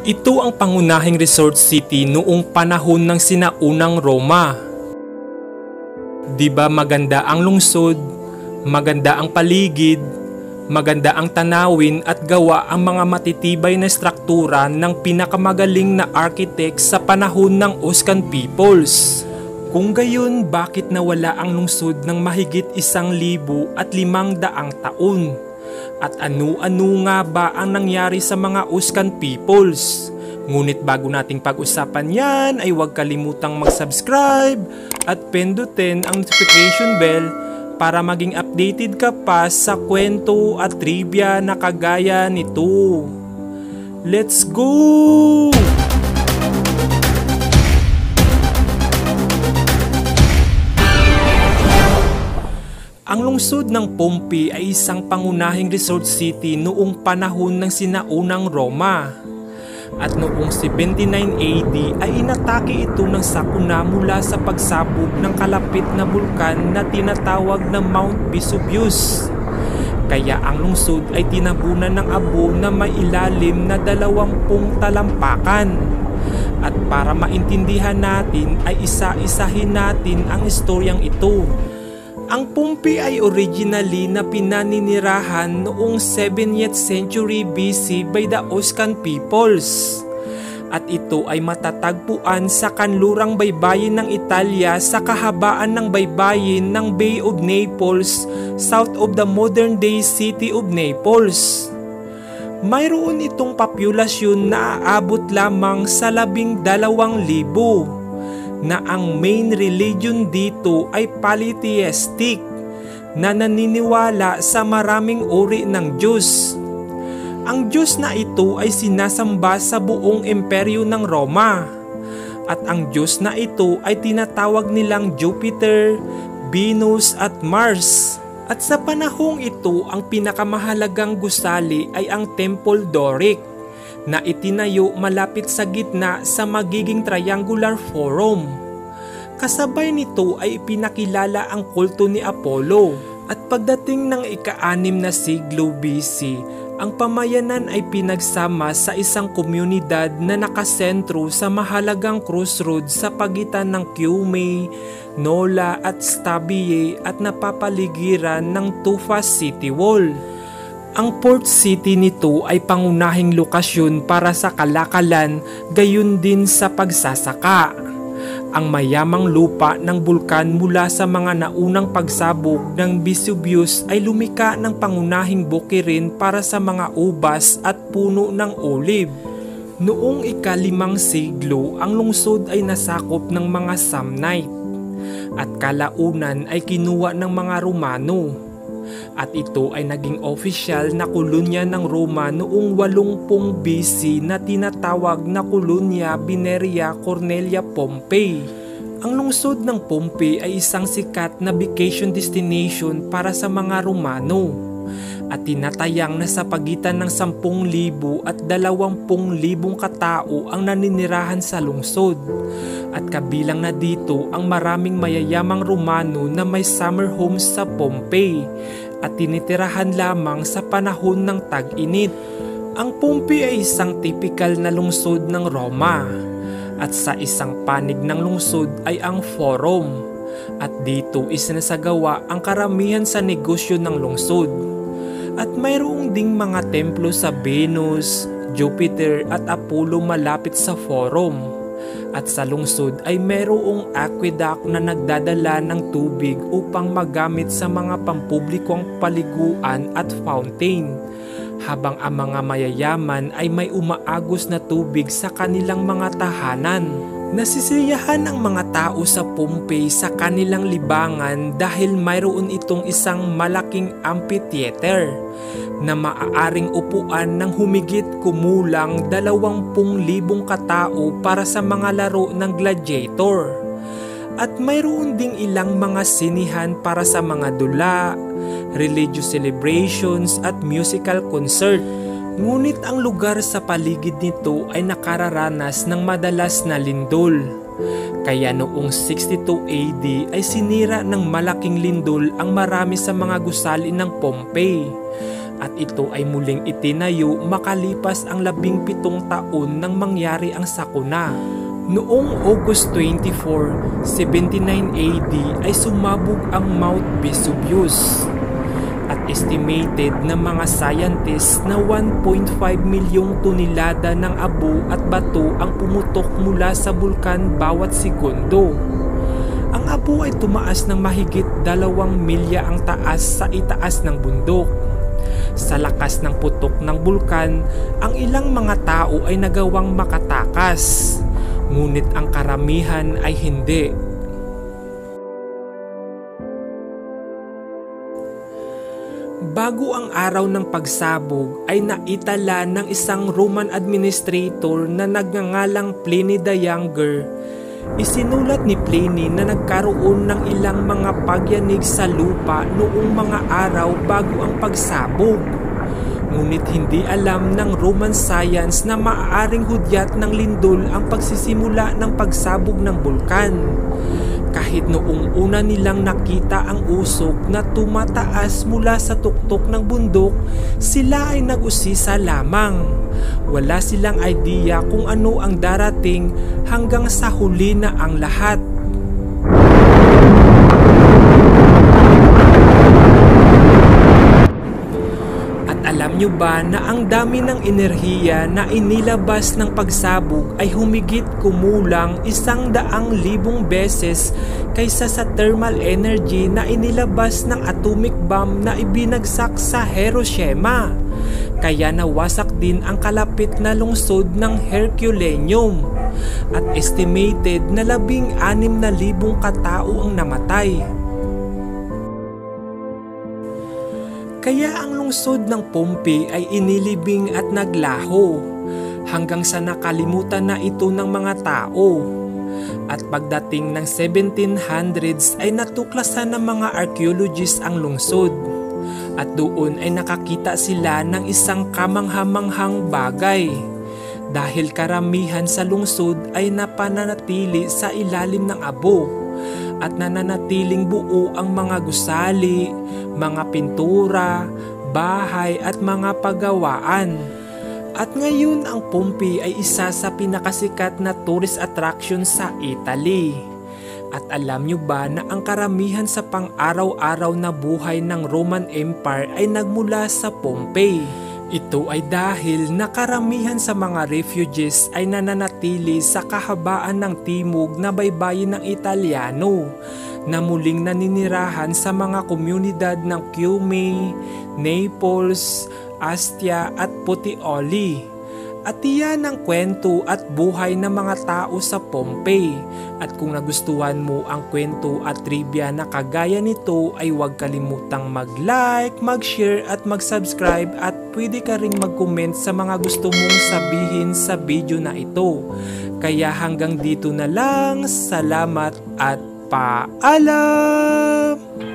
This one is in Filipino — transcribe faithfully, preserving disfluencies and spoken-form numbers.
Ito ang pangunahing resort city noong panahon ng sinaunang Roma. Diba maganda ang lungsod, maganda ang paligid, maganda ang tanawin at gawa ang mga matitibay na struktura ng pinakamagaling na architect sa panahon ng Oscan Peoples. Kung gayon, bakit nawala ang lungsod ng mahigit isang libo at limang daang taon? At ano-ano nga ba ang nangyari sa mga Oscan Peoples? Ngunit bago nating pag-usapan yan ay huwag kalimutang mag-subscribe at pindutin ang notification bell para maging updated ka pa sa kwento at trivia na kagaya nito. Let's go! Ang lungsod ng Pompey ay isang pangunahing resort city noong panahon ng sinaunang Roma. At noong seventy-nine A D ay inatake ito ng sakuna mula sa pagsabog ng kalapit na bulkan na tinatawag na Mount Vesuvius. Kaya ang lungsod ay tinabunan ng abo na may ilalim na dalawampung talampakan. At para maintindihan natin ay isa-isahin natin ang istoryang ito. Ang Pompey ay originally na pinaninirahan noong seventieth century B C by the Oscan Peoples. At ito ay matatagpuan sa kanlurang baybayin ng Italia sa kahabaan ng baybayin ng Bay of Naples, south of the modern-day city of Naples. Mayroon itong populasyon na aabot lamang sa labing dalawang libo. Na ang main religion dito ay polytheistic na naniniwala sa maraming uri ng Diyos. Ang Diyos na ito ay sinasamba sa buong imperyo ng Roma at ang Diyos na ito ay tinatawag nilang Jupiter, Venus at Mars. At sa panahong ito ang pinakamahalagang gusali ay ang Temple Doric na itinayo malapit sa gitna sa magiging triangular forum. Kasabay nito ay ipinakilala ang kulto ni Apollo. At pagdating ng ika-anim na siglo B C, ang pamayanan ay pinagsama sa isang komunidad na nakasentro sa mahalagang crossroads sa pagitan ng Cumae, Nola at Stabiae at napapaligiran ng Tufa City Wall. Ang port city nito ay pangunahing lokasyon para sa kalakalan, gayon din sa pagsasaka. Ang mayamang lupa ng bulkan mula sa mga naunang pagsabog ng Vesuvius ay lumika ng pangunahing bukirin para sa mga ubas at puno ng olive. Noong ikalimang siglo, ang lungsod ay nasakop ng mga Samnite at kalaunan ay kinuha ng mga Romano. At ito ay naging opisyal na kolonya ng Roma noong walumpung B C na tinatawag na Colonia Veneria Cornelia Pompei. Ang lungsod ng Pompey ay isang sikat na vacation destination para sa mga Romano at tinatayang na sa pagitan ng sampung libo at dalawampung libong katao ang naninirahan sa lungsod. At kabilang na dito ang maraming mayayamang Romano na may summer homes sa Pompey at tinitirahan lamang sa panahon ng tag-init. Ang Pompey ay isang typical na lungsod ng Roma at sa isang panig ng lungsod ay ang Forum at dito isinasagawa ang karamihan sa negosyo ng lungsod. At mayroong ding mga templo sa Venus, Jupiter at Apollo malapit sa Forum. At sa lungsod ay mayroong aqueduct na nagdadala ng tubig upang magamit sa mga pampublikong paliguan at fountain, habang ang mga mayayaman ay may umaagos na tubig sa kanilang mga tahanan. Nasisiyahan ang mga tao sa Pompey sa kanilang libangan dahil mayroon itong isang malaking amphitheater na maaaring upuan ng humigit kumulang dalawampung libong katao para sa mga laro ng gladiator. At mayroon ding ilang mga sinihan para sa mga dula, religious celebrations at musical concert. Ngunit ang lugar sa paligid nito ay nakararanas ng madalas na lindol. Kaya noong sixty-two A D ay sinira ng malaking lindol ang marami sa mga gusali ng Pompey. at ito ay muling itinayo makalipas ang labing pitong taon nang mangyari ang sakuna. Noong August twenty-four, seventy-nine A D ay sumabog ang Mount Vesuvius at estimated ng mga scientists na one point five milyong tonelada ng abo at bato ang pumutok mula sa bulkan bawat segundo. Ang abo ay tumaas ng mahigit dalawang milya ang taas sa itaas ng bundok. Sa lakas ng putok ng bulkan, ang ilang mga tao ay nagawang makatakas, ngunit ang karamihan ay hindi. Bago ang araw ng pagsabog ay naitala ng isang Roman administrator na nagngangalang Pliny the Younger. Isinulat ni Pliny na nagkaroon ng ilang mga pagyanig sa lupa noong mga araw bago ang pagsabog. Ngunit hindi alam ng Roman science na maaaring hudyat ng lindol ang pagsisimula ng pagsabog ng bulkan. Kahit noong una nilang nakita ang usok na tumataas mula sa tuktok ng bundok, sila ay nag-usisa lamang. Wala silang idea kung ano ang darating hanggang sa huli na ang lahat. Alam nyo ba na ang dami ng enerhiya na inilabas ng pagsabog ay humigit kumulang isang daang libong beses kaysa sa thermal energy na inilabas ng atomic bomb na ibinagsak sa Hiroshima? Kaya nawasak din ang kalapit na lungsod ng Herculaneum at estimated na labing anim na libong katao ang namatay. Kaya ang lungsod ng Pompeii ay inilibing at naglaho hanggang sa nakalimutan na ito ng mga tao. At pagdating ng seventeen hundreds ay natuklasan ng mga archaeologists ang lungsod. At doon ay nakakita sila ng isang kamanghamanghang bagay. Dahil karamihan sa lungsod ay napananatili sa ilalim ng abo at nananatiling buo ang mga gusali, mga pintura, bahay at mga pagawaan. At ngayon ang Pompeii ay isa sa pinakasikat na tourist attraction sa Italy. At alam nyo ba na ang karamihan sa pang-araw-araw na buhay ng Roman Empire ay nagmula sa Pompeii? Ito ay dahil na karamihan sa mga refugees ay nananatili sa kahabaan ng timog na baybayin ng Italyano na muling naninirahan sa mga komunidad ng Cumae, Naples, Astia at Puteoli. At iyan ang kwento at buhay ng mga tao sa Pompeii. At kung nagustuhan mo ang kwento at trivia na kagaya nito ay huwag kalimutang mag-like, mag-share at mag-subscribe at pwede ka ring mag-comment sa mga gusto mong sabihin sa video na ito. Kaya hanggang dito na lang, salamat at paalam!